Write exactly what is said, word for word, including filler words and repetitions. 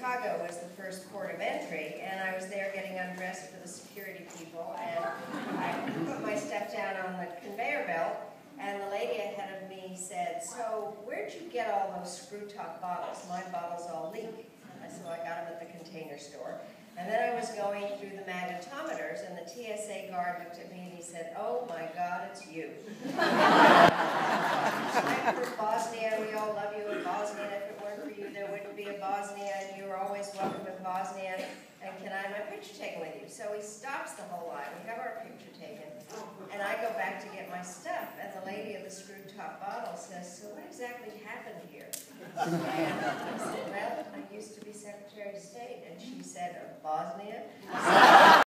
Chicago was the first port of entry, and I was there getting undressed for the security people, and I put my stuff down on the conveyor belt, and the lady ahead of me said, "So where'd you get all those screw-top bottles? My bottles all leak." So I got them at the Container Store. And then I was going through the magnetometers, and the T S A guard looked at me and he said, "Oh my God, it's you." I'm from Bosnia, we all love you in Bosnia, and if it weren't for you, there wouldn't be a Bosnia, and you were always welcome in Bosnia, and can I have my picture taken with you? So he stops the whole line, we have our picture taken, and I go back to get my stuff, and the lady of the screwed top bottle says, "So what exactly happened here?" And I said, "Well, I used to be Secretary of State," and she said, "Of Bosnia?"